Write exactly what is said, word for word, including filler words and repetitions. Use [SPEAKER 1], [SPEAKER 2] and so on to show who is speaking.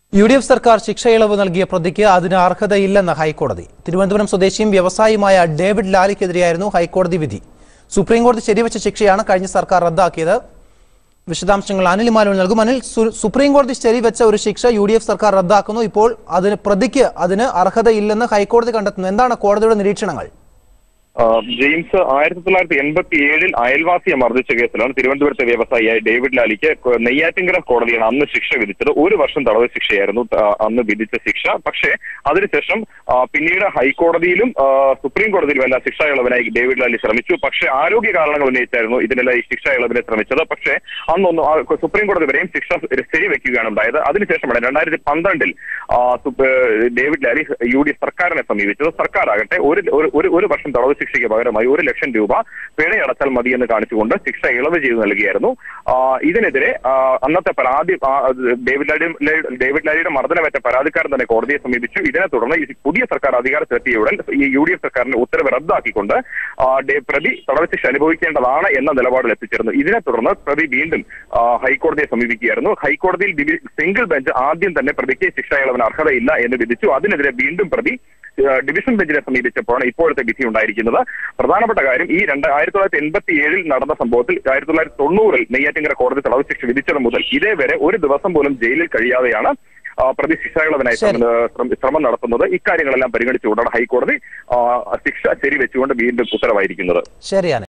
[SPEAKER 1] U D F സർക്കാർ ശിക്ഷ ഇളവ് നൽകിയ പ്രതിക്ക് അതിന് അർഹതയില്ലെന്ന് ഹൈക്കോടതി. തിരുവനന്തപുരം സ്വദേശിയും വ്യവസായിയുമായ ഡേവിഡ് ലാലിക്കെതിരെയായിരുന്നു ഹൈക്കോടതി വിധി. സുപ്രീംകോടതി ശരിവെച്ച ശിക്ഷയാണ് കഴിഞ്ഞ സർക്കാർ റദ്ദാക്കിയത്. വിശദാംശങ്ങൾ അനിൽ മാലുവിൽ നൽകും. അനിൽ, സുപ്രീംകോടതി ശരിവെച്ച ഒരു ശിക്ഷ യു ഡി എഫ് സർക്കാർ റദ്ദാക്കുന്നു. ഇപ്പോൾ അതിന് പ്രതിക്ക് അതിന് അർഹതയില്ലെന്ന് ഹൈക്കോടതി കണ്ടെത്തുന്നു. എന്താണ് കോടതിയുടെ നിരീക്ഷണങ്ങൾ?
[SPEAKER 2] ജെയിംസ്, ആയിരത്തി തൊള്ളായിരത്തി എൺപത്തി ഏഴിൽ അയൽവാസിയെ മർദ്ദിച്ച കേസിലാണ് തിരുവനന്തപുരത്തെ വ്യവസായിയായ ഡേവിഡ് ലാലിക്ക് നെയ്യാറ്റിൻകര കോടതിയാണ് അന്ന് ശിക്ഷ വിധിച്ചത്. ഒരു വർഷം തടവ് ശിക്ഷയായിരുന്നു അന്ന് വിധിച്ച ശിക്ഷ. പക്ഷേ അതിനുശേഷം പിന്നീട് ഹൈക്കോടതിയിലും സുപ്രീം കോടതിയിലും എല്ലാം ശിക്ഷാ ഇളവിനായി ഡേവിഡ് ലാലി ശ്രമിച്ചു. പക്ഷേ ആരോഗ്യ കാരണങ്ങൾ ഉന്നയിച്ചായിരുന്നു ഇതിനെല്ലാം ഈ ശിക്ഷാ ഇളവിനെ ശ്രമിച്ചത്. പക്ഷേ അന്നൊന്നും സുപ്രീം കോടതി വരെയും ശിക്ഷ ശരിവെക്കുകയാണ് ഉണ്ടായത്. അതിനുശേഷമാണ് രണ്ടായിരത്തി പന്ത്രണ്ടിൽ David Lali U D F സർക്കാരിനെ സമീപിച്ചത്. സർക്കാർ ആകട്ടെ ഒരു ഒരു വർഷം തടവ് ശിക്ഷയ്ക്ക് പകരമായി ഒരു ലക്ഷം രൂപ പിഴയടച്ചാൽ മതി എന്ന് കാണിച്ചുകൊണ്ട് ശിക്ഷ ഇളവ് ചെയ്ത് നൽകിയായിരുന്നു. ഇതിനെതിരെ അന്നത്തെ പരാതി ഡേവിഡ് ലാലി ഡേവിഡ് ലാലിയുടെ മർദ്ദനമേറ്റ പരാതിക്കാരൻ തന്നെ കോടതിയെ സമീപിച്ചു. ഇതിനെ തുടർന്ന് പുതിയ സർക്കാർ അധികാരത്തിലെത്തിയയുടൻ ഈ യു ഡി എഫ് സർക്കാരിന്റെ ഉത്തരവ് റദ്ദാക്കിക്കൊണ്ട് പ്രതി തടവ് ശിക്ഷ അനുഭവിക്കേണ്ടതാണ് എന്ന നിലപാടിൽ എത്തിച്ചേർന്നു. ഇതിനെ തുടർന്ന് പ്രതി വീണ്ടും ഹൈക്കോടതിയെ സമീപിക്കുകയായിരുന്നു. ഹൈക്കോടതിയിൽ സിംഗിൾ ബെഞ്ച് ആദ്യം തന്നെ പ്രതിക്ക് ശിക്ഷാ ഇളവിന് അർഹതയില്ല എന്ന് വിധിച്ചു. അതിനെതിരെ വീണ്ടും പ്രതി ഡിവിഷൻ ബെഞ്ചിനെ സമീപിച്ചപ്പോഴാണ് ഇപ്പോഴത്തെ വിധി ഉണ്ടായിരിക്കുന്നത്. പ്രധാനപ്പെട്ട കാര്യം, ഈ രണ്ട് ആയിരത്തി തൊള്ളായിരത്തി എൺപത്തി ഏഴിൽ നടന്ന സംഭവത്തിൽ ആയിരത്തി തൊള്ളായിരത്തി തൊണ്ണൂറിൽ നെയ്യാറ്റിൻകര കോടതി തടവ് ശിക്ഷ വിധിച്ചത് മുതൽ ഇതേവരെ ഒരു ദിവസം പോലും ജയിലിൽ കഴിയാതെയാണ് പ്രതി ശിക്ഷാ ഇളവിനായി ശ്രമം നടത്തുന്നത്. ഇക്കാര്യങ്ങളെല്ലാം പരിഗണിച്ചുകൊണ്ടാണ് ഹൈക്കോടതി ശിക്ഷ ശരിവെച്ചുകൊണ്ട് വീണ്ടും ഉത്തരവായിരിക്കുന്നത്.
[SPEAKER 1] ശരിയാണ്.